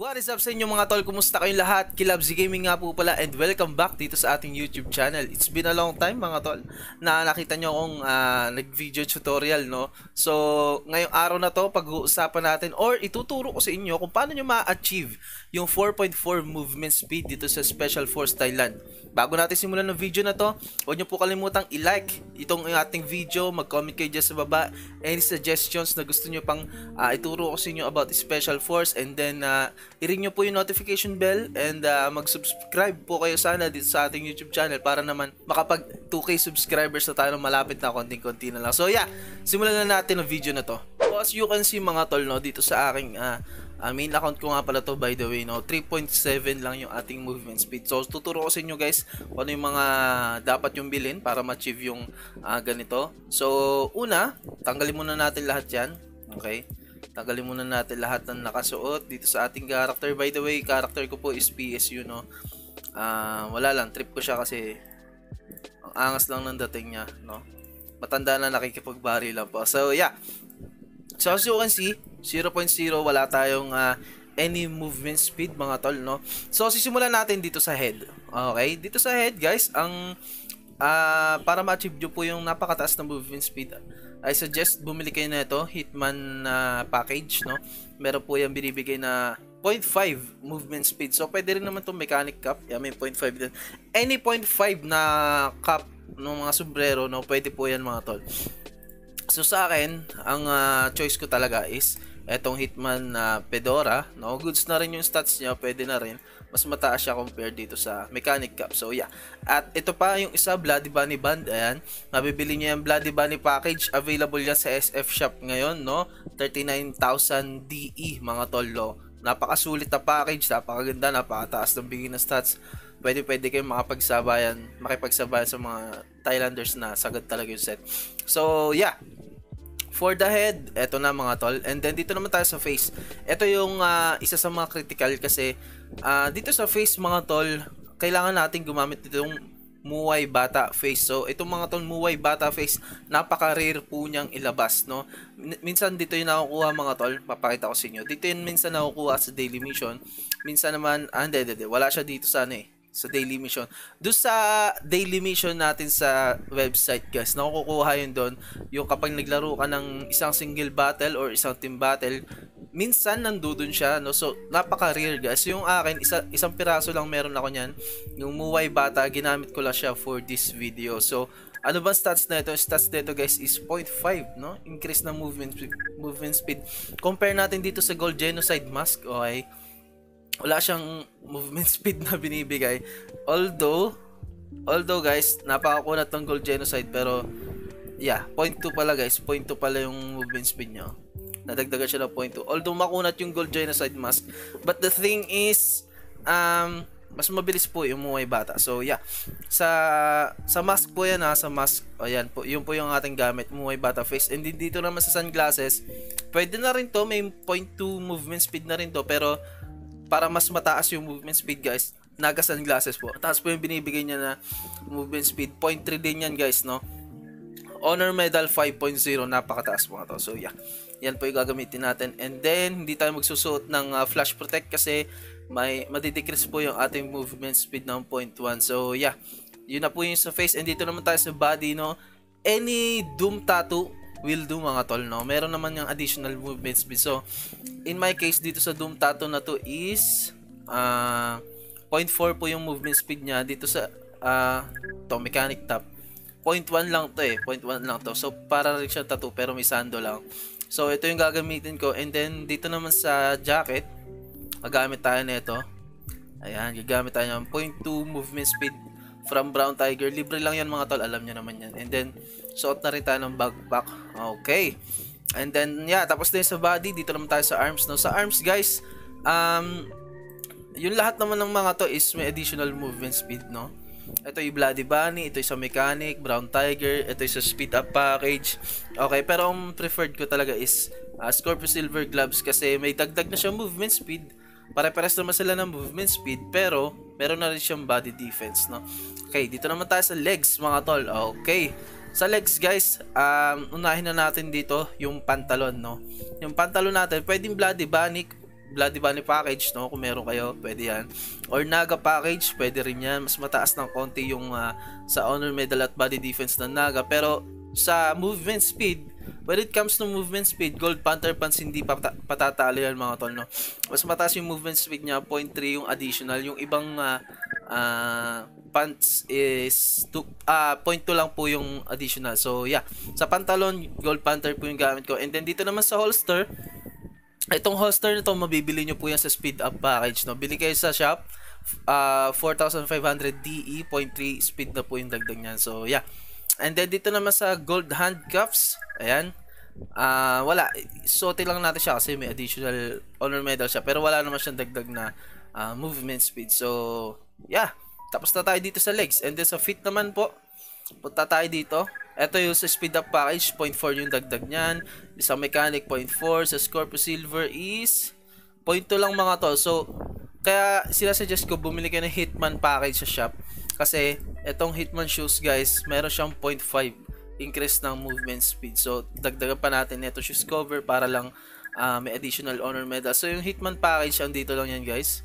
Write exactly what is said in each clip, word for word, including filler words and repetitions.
What is up sa inyo mga tol? Kumusta kayong lahat? Kilabzy Gaming nga po pala and welcome back dito sa ating YouTube channel. It's been a long time mga tol na nakita nyo akong uh, nag-video tutorial, no? So, ngayong araw na to, pag-uusapan natin or ituturo ko sa inyo kung paano nyo ma-achieve yung four point four movement speed dito sa Special Force Thailand. Bago natin simulan ng video na to, huwag nyo po kalimutang i-like itong ating video, mag-comment kayo dyan sa baba, any suggestions na gusto nyo pang uh, ituro ko sa inyo about Special Force, and then uh, i-ring nyo po yung notification bell and uh, mag-subscribe po kayo sana dito sa ating YouTube channel para naman makapag two K subscribers na tayo, malapit na, konting-konti na lang. So yeah, simulan na natin ang video na to. So as you can see mga tol, no, dito sa aking uh, uh, main account ko nga pala to, by the way, no, three point seven lang yung ating movement speed. So tuturo ko sa inyo guys kung ano yung mga dapat yung bilhin para ma-achieve yung uh, ganito. So una, tanggalin muna natin lahat yan. Okay, tanggalin muna natin lahat ng nakasuot dito sa ating character. By the way, character ko po is P S U, no. Uh, wala lang, trip ko siya kasi ang angas lang ng dating niya, no. Matanda na, nakikipagbari lang po. So yeah, so as you can see, zero point zero, wala tayong uh, any movement speed mga tol, no. So sisimulan natin dito sa head. Okay, dito sa head guys, ang uh, para ma-achieve nyo po yung napakataas na movement speed, I suggest bumili kayo na ito, Hitman uh, package, no. Meron po yung binibigay na zero point five movement speed. So pwede rin naman itong mechanic cap. Yeah, may zero point five din. Any zero point five na cap ng mga sombrero, no, pwede po yan mga tol. So sa akin, ang uh, choice ko talaga is etong Hitman na uh, Fedora, no. Goods na rin yung stats niya, pwede na rin. Mas mataas siya compared dito sa mechanic cap. So yeah. At ito pa yung isa, Bloody Bunny Band. Ayan, mabibili niyo yung Bloody Bunny package. Available yan sa S F shop ngayon, no. thirty-nine thousand D E mga tol, no. Napakasulit na package, napakaganda, napakataas ng bigay na stats. Pwede pwede kayong makapagsabayan, makipagsabayan sa mga Thailanders na sagad talaga yung set. So yeah, for the head, eto na mga tol. And then dito naman tayo sa face. Ito yung uh, isa sa mga critical kasi uh, dito sa face mga tol, kailangan natin gumamit itong Muay Bata face. So itong mga tol, Muay Bata face, napaka-rare po niyang ilabas, no. Minsan dito yung nakukuha mga tol, papakita ko sa inyo. Dito yung minsan nakukuha sa daily mission. Minsan naman, ah hindi, hindi, wala siya dito sa ano eh, sa daily mission. Doon sa daily mission natin sa website guys, nakukuha yun doon. Yung kapag naglaro ka ng isang single battle or isang team battle, minsan nandoon siya, no. So napaka-rare guys. Yung akin, isa, isang piraso lang meron ako niyan. Yung Muay Bata, ginamit ko lang siya for this video. So ano ba stats na ito? Stats nito guys is zero point five, no? Increase na movement movement speed. Compare natin dito sa Gold Genocide Mask, okay? Wala siyang movement speed na binibigay. Although, although guys, napakakunat ng Gold Genocide, pero yeah, zero point two pala guys. zero point two pala yung movement speed niya. Nadagdagan siya ng zero point two. Although makunat yung Gold Genocide Mask, but the thing is, um, mas mabilis po yung Muay Bata. So yeah, sa sa mask po yan ha, sa mask, ayan po, yun po yung ating gamit, Muay Bata face. And dito naman sa sunglasses, pwede na rin to, may zero point two movement speed na rin to, pero para mas mataas yung movement speed guys, naga sunglasses po. Tapos po yung binibigay niya na movement speed, zero point three din yan guys, no. Honor Medal five point zero, napakataas po ito. So yeah, yan po yung gagamitin natin. And then hindi tayo magsusuot ng uh, flash protect kasi may madidecrease po yung ating movement speed ng zero point one. So yeah, yun na po yung sa face. And dito naman tayo sa body, no. Any Doom tattoo will do mga tol, no. Meron naman yung additional movement speed. So in my case dito sa Doom tattoo na to is uh, zero point four po yung movement speed niya. Dito sa uh, to mechanic top, zero point one lang to eh, zero point one lang to. So para rin siya tattoo pero may sando lang. So ito yung gagamitin ko. And then dito naman sa jacket, gagamit tayo nito. Ayan, gagamit tayo ng zero point two movement speed from Brown Tiger. Libre lang yan mga tol, alam nyo naman yan. And then suot na rin tayo ng backpack. Okay. And then yeah, tapos din sa body, dito naman tayo sa arms, no. Sa arms guys, um yung lahat naman ng mga to is may additional movement speed, no. Ito yung Bloody Bunny, ito yung sa Mechanic, Brown Tiger, ito yung sa Speed Up Package. Okay, pero ang preferred ko talaga is uh, Scorpio Silver Gloves kasi may dagdag na siyang movement speed. Pare-pares naman sila ng movement speed, pero meron na rin siyang body defense, no. Okay, dito naman tayo sa legs mga tol. Okay, sa legs guys, um, unahin na natin dito yung pantalon, no. Yung pantalon natin, pwedeng Bloody Bunny, Bloody Bunny package, no? Kung meron kayo, pwede yan. Or Naga package, pwede rin yan. Mas mataas ng konti yung uh, sa honor medal at body defense ng Naga. Pero sa movement speed, when it comes to movement speed, Gold Panther Pants hindi pata patatalo yan mga tol, no? Mas mataas yung movement speed niya, zero point three yung additional. Yung ibang uh, uh, pants is two, uh, zero point two lang po yung additional. So yeah, sa pantalon, Gold Panther po yung gamit ko. And then dito naman sa holster, itong holster na to, mabibili nyo po yan sa speed up package, no? Bili kayo sa shop, uh, four thousand five hundred D E, zero point three speed na po yung dagdag nyan. So yeah, and then dito naman sa gold handcuffs, ayan, uh, wala, suotin lang natin siya kasi may additional honor medal siya, pero wala naman siyang dagdag na uh, movement speed. So yeah, tapos na tayo dito sa legs. And then sa feet naman po, punta tayo dito. Ito yung sa speed up package, zero point four yung dagdag nyan. Sa mechanic, zero point four. Sa Scorpio Silver is zero point two lang mga to. So kaya sila suggest ko bumili kayo ng Hitman package sa shop, kasi etong Hitman shoes guys, meron siyang zero point five increase ng movement speed. So dagdagan pa natin ito shoes cover para lang uh, may additional honor medal. So yung Hitman package, andito lang yan guys.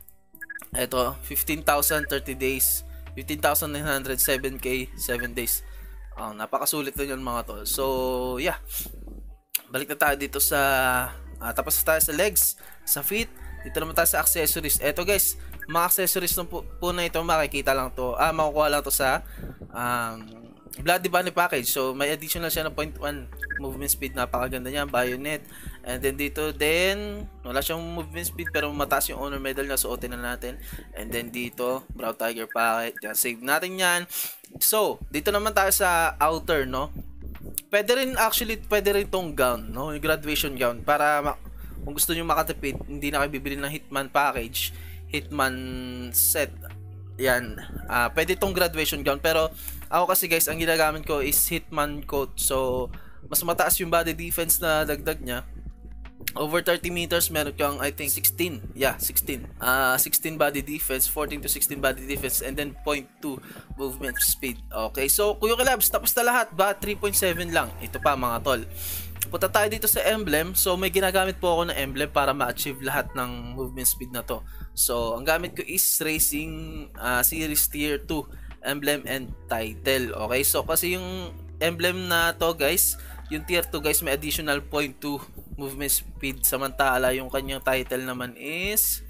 Ito, fifteen thousand thirty days, fifteen thousand nine hundred seven K seven days. Oh, napakasulit na yun mga tol. So yeah, balik na tayo dito sa uh, tapos na tayo sa legs, sa feet. Dito naman tayo sa accessories. Eto guys, mga accessories na po, po na ito, makikita lang to, ah, makukuha lang to sa um, Bloody Bunny package. So may additional siya na zero point one movement speed, napakaganda niya, bayonet. And then dito din, wala siyang movement speed pero mataas yung honor medal niya, suotin na natin. And then dito, Brown Tiger packet, yan, save natin yan. So dito naman tayo sa outer, no? Pwede rin actually, pwede rin tong gown, no? Yung graduation gown, para kung gusto niyo makatipid, hindi na kayo bibili ng Hitman package, Hitman set. Yan, uh, pwede tong graduation gown, pero ako kasi guys, ang ginagamit ko is Hitman coat. So mas mataas yung body defense na dagdag niya. Over thirty meters, meron kang I think sixteen. Yeah, sixteen. Uh, sixteen body defense, fourteen to sixteen body defense, and then zero point two movement speed. Okay, so Kuya Kilabs, tapos na lahat ba? three point seven lang. Ito pa mga tol. Punta tayo dito sa emblem. So may ginagamit po ako ng emblem para ma-achieve lahat ng movement speed na to. So ang gamit ko is Racing uh, Series Tier two emblem and title. Okay, so kasi yung emblem na to guys, yung tier two guys, may additional zero point two movement speed, samantala yung kanyang title naman is,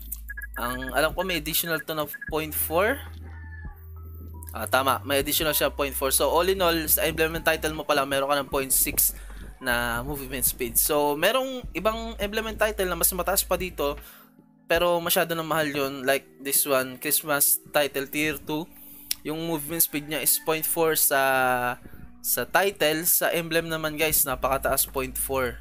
ang alam ko may additional to na zero point four. Ah, tama, may additional siya zero point four. So all in all, sa emblem and title mo pala, meron ka ng zero point six na movement speed. So merong ibang emblem and title na mas mataas pa dito, pero masyado na mahal yun. Like this one, Christmas title tier two, yung movement speed niya is zero point four sa sa title. Sa emblem naman guys, napakataas, zero point four.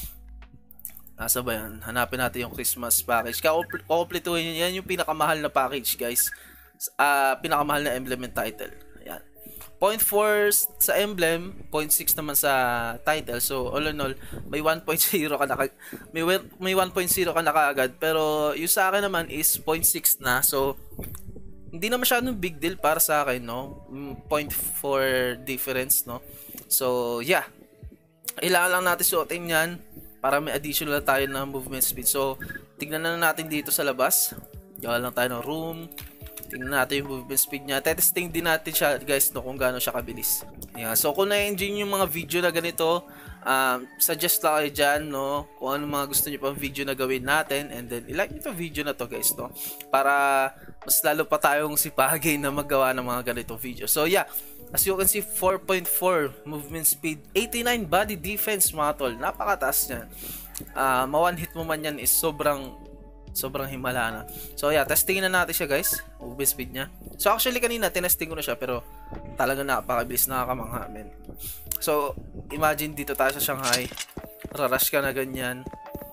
Nasa ba yan? Hanapin natin yung Christmas package. Kukumpletuhin yun. Yan yung pinakamahal na package guys. Uh, pinakamahal na emblem and title. Ayan. zero point four sa emblem, zero point six naman sa title. So all in all, may one point zero ka na, may, may one point zero ka na kaagad. Pero yung sa akin naman is zero point six na. So hindi na masyadong big deal para sa akin, no? zero point four difference, no? So yeah, kailangan lang natin suotin yan para may additional tayo na movement speed. So tignan na natin dito sa labas. Gawa lang tayo ng room. Tingnan natin yung movement speed niya. Testing din natin siya guys, no, kung gaano siya kabilis. Yeah, so kung na-enjoy yung mga video na ganito, um, suggest lang kayo dyan, no, kung ano mga gusto nyo pang video na gawin natin. And then ilike nyo video na to guys, no, para mas lalo pa tayong sipagay na magawa ng mga ganitong video. So yeah, as you can see, four point four movement speed, eighty-nine body defense mga tol. Napakataas niyan. Uh, ma-one hit mo man yan is sobrang sobrang himala na. So yeah, testingin na natin siya guys, movement speed niya. So actually kanina tinesting ko na siya, pero talaga napakabilis, nakakamangha men. So imagine dito tayo sa Shanghai, rarash ka na ganyan.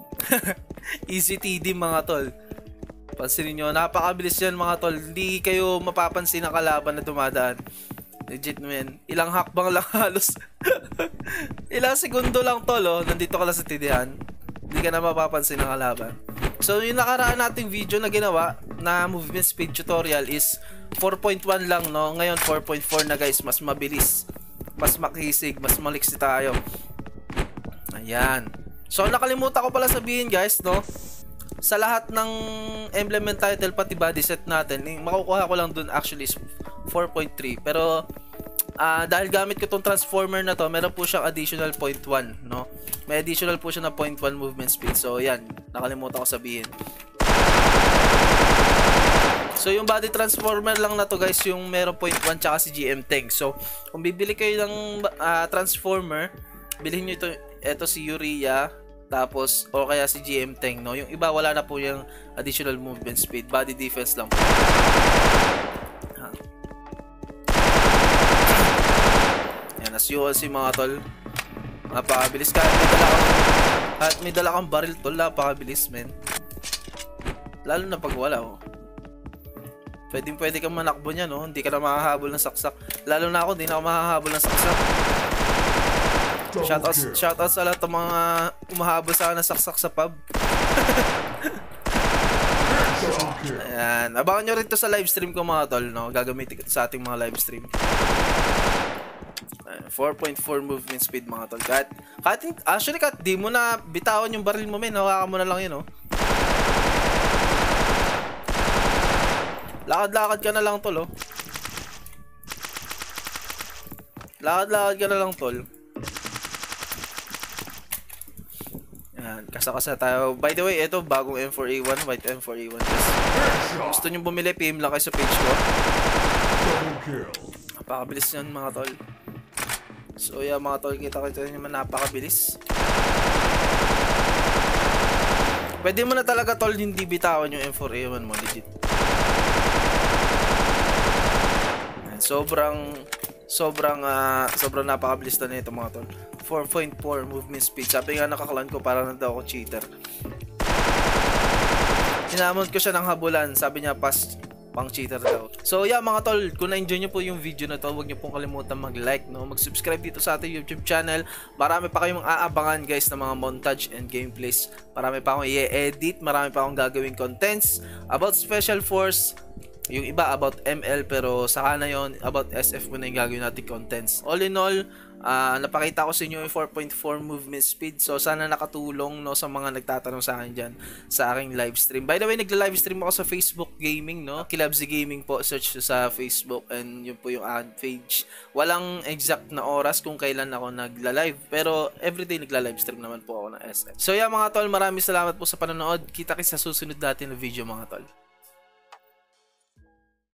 Easy T D mga tol. Pansinin nyo, napakabilis yan mga tol. Hindi kayo mapapansin ang kalaban na dumadaan. Legit men, ilang hakbang lang halos. Ilang segundo lang tol, oh, nandito ka lang sa tidihan. Hindi ka na mapapansin ang kalaban. So yung nakaraan nating video na ginawa na movement speed tutorial is four point one lang, no? Ngayon four point four na guys, mas mabilis, mas makisig, mas maliksi tayo. Ayan. So nakalimutan ko pala sabihin guys, no? sa lahat ng emblem and title pati body set natin, yung makukuha ko lang dun actually is four point three. Pero uh, dahil gamit ko tong transformer na to, meron po siyang additional zero point one, no? May additional po siya na zero point one movement speed. So yan, nakalimutan ko sabihin. So yung body transformer lang na to guys, yung meron zero point one tsaka si G M Tank. So kung bibili kayo ng uh, transformer, bilhin nyo ito, ito si Urea, tapos o kaya si G M Tank, no? Yung iba wala na po yung additional movement speed, body defense lang po. Yan, as you all see mga tol, napakabilis. Kahit may dala kang, kahit may dala kang baril tol, napakabilis men. Lalo na pag wala, oh. Pwede pwede kang manakbo niya, no? Hindi ka na makahabol ng saksak. Lalo na ako, hindi na ako makahabol ng saksak. Shoutout, shoutout sa lahat ng mga umahabol sa akin ng saksak sa pub. Ayan. Abangan nyo rin to sa live stream ko mga tol, no? Gagamitin ko sa ating mga live stream. four point four movement speed mga tol. Kahit, kahit actually kahit di mo na bitawan yung baril mo men, hawakan mo na lang yun, no? Lakad-lakad ka na lang tol, oh. Lakad-lakad ka na lang tol. Yan, kasa-kasa tayo. By the way, ito bagong M four A one, white M four A one. Gusto nyo bumili, P M lang kayo sa page ko. Napakabilis yan mga tol. So yeah mga tol, kita-kita nyo naman napakabilis. Pwede mo na talaga tol hindi bitawan yung M four A one mo, legit. Sobrang sobrang uh, sobrang napakabilis na nito mga tol. four point four movement speed. Sabi nga nakaklan ko para na daw ako cheater. Hinamon ko siya ng habulan. Sabi niya pas pang cheater daw. So yeah mga tol, kung na-enjoy niyo po yung video na to, huwag niyo pong kalimutan mag-like, no, mag-subscribe dito sa ating YouTube channel. Marami pa kayong aabangan guys ng mga montage and gameplays. Marami pa akong i-edit, marami pa akong gagawing contents about Special Force. Yung iba about M L, pero saka na yon, about S F muna yung gagawin natin contents. All in all, uh, napakita ko sa inyo yung four point four movement speed. So sana nakatulong, no, sa mga nagtatanong sa akin dyan sa aking live stream. By the way, nagla-live stream ako sa Facebook Gaming, no? Kilabzy Gaming po, search sa Facebook, and yun po yung aking page. Walang exact na oras kung kailan ako nagla-live, pero everyday nagla-live stream naman po ako ng S F. So yeah mga tol, maraming salamat po sa panonood. Kita-kits sa susunod natin na video mga tol.